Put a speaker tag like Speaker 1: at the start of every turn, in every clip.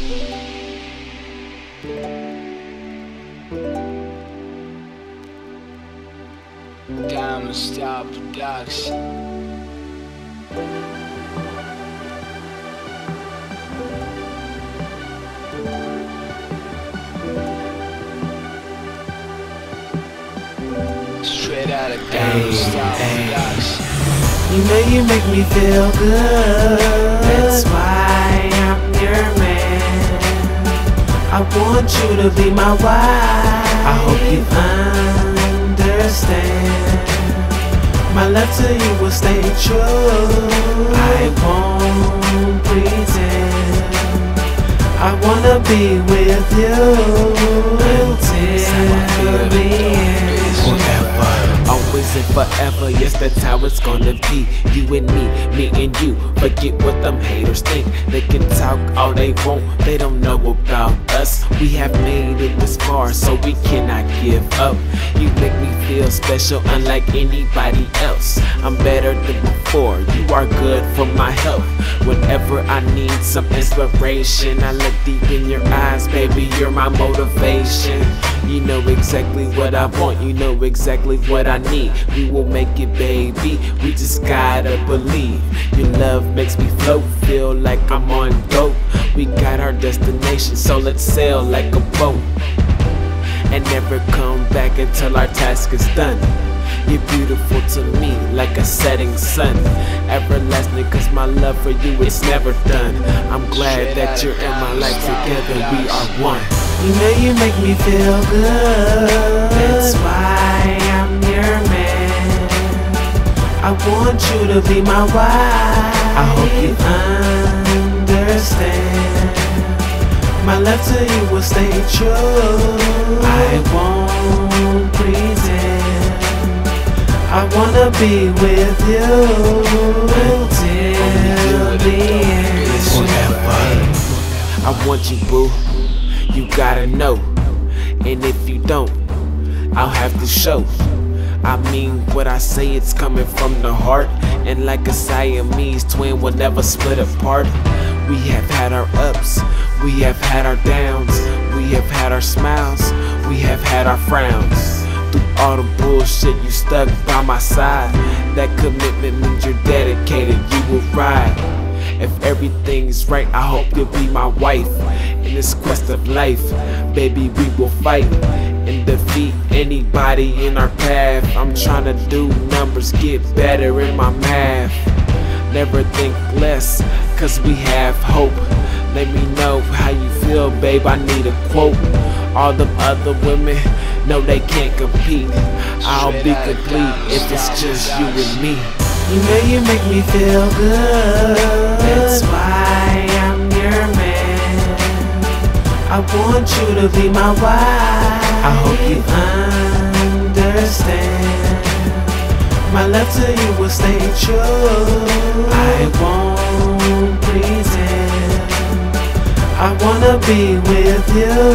Speaker 1: Diamond Star Production. Straight out of Diamond Star Production.
Speaker 2: You know you make me feel good. That's why I'm your man. I want you to be my wife. I hope you understand. My love to you will stay true. I won't pretend. I wanna be with you until the end.
Speaker 3: Always and forever, yes, that's how it's gonna be. You and me and you. Forget what them haters think. They can talk all they want, they don't know about us. We have made it this far, so we cannot give up. You make me feel special, unlike anybody else. I'm better than before, you are good for my health. Whenever I need some inspiration, I look deep in your eyes, baby, you're my motivation. You know exactly what I want, you know exactly what I need. We will make it, baby, we just gotta believe. Your love makes me float, feel like I'm on dope. We got our destination, so let's sail like a boat and never come back until our task is done. You're beautiful to me, like a setting sun. Everlasting, cause my love for you is never done. I'm glad that you're in my life, together we are one.
Speaker 2: You know you make me feel good. That's why I'm your man. I want you to be my wife. I hope you understand. My love to you will stay true. I won't pretend. I wanna be with you until the end.
Speaker 3: Forever. I want you, boo. You gotta know, and if you don't, I'll have to show. I mean what I say, it's coming from the heart. And like a Siamese twin, we'll never split apart. We have had our ups, we have had our downs, we have had our smiles, we have had our frowns. Through all the bullshit, you stuck by my side. That commitment means you're dedicated, you will ride. If everything's right, I hope you'll be my wife. In this quest of life, baby, we will fight and defeat anybody in our path. I'm trying to do numbers, get better in my math. Never think less, cause we have hope. Let me know how you feel, babe, I need a quote. All them other women, no, they can't compete. I'll be complete if it's just you and me.
Speaker 2: You know you make me feel good. That's why I'm your man. I want you to be my wife. I hope you understand. My love to you will stay true. I won't pretend. I wanna be with you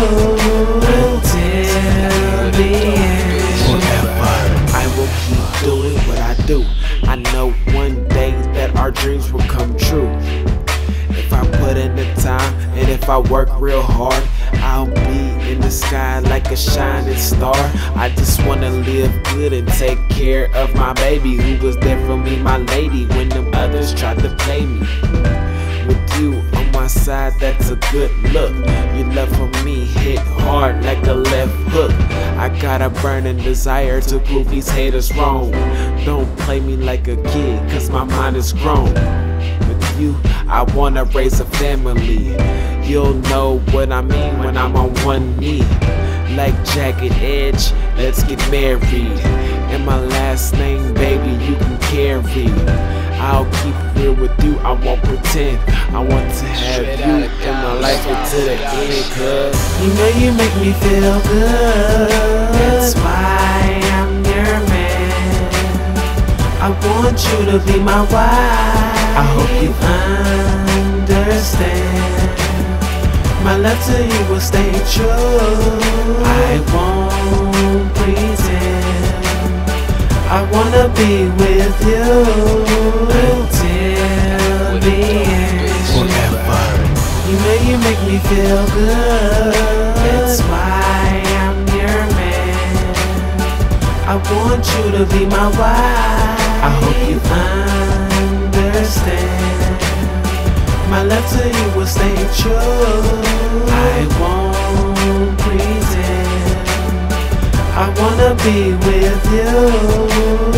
Speaker 2: until the end.
Speaker 3: Forever. I will keep doing what I do. I know one day that our dreams will come true. If I put in the time and if I work real hard, I'll be in the sky like a shining star. I just wanna live good and take care of my baby, who was there for me, my lady, when them others tried to play me. With you on my side, that's a good look. Your love for me hit hard like a left hook. I got a burning desire to prove these haters wrong. Don't play me like a kid, cause my mind is grown. With you, I wanna raise a family. You'll know what I mean when I'm on one knee. Like Jagged Edge, let's get married. And my last name, baby, you can carry. I'll keep real with you, I won't pretend. I want to have you in my life until the end, cuz
Speaker 2: you know you make me feel good. That's why I'm your man. I want you to be my wife. I hope you understand. My love to you will stay true. I won't pretend. I wanna be with you until the end.
Speaker 3: Forever.
Speaker 2: You know you make me feel good. That's why I'm your man. I want you to be my wife. I hope you understand. My love to you will stay true. I won't pretend. I wanna be with you.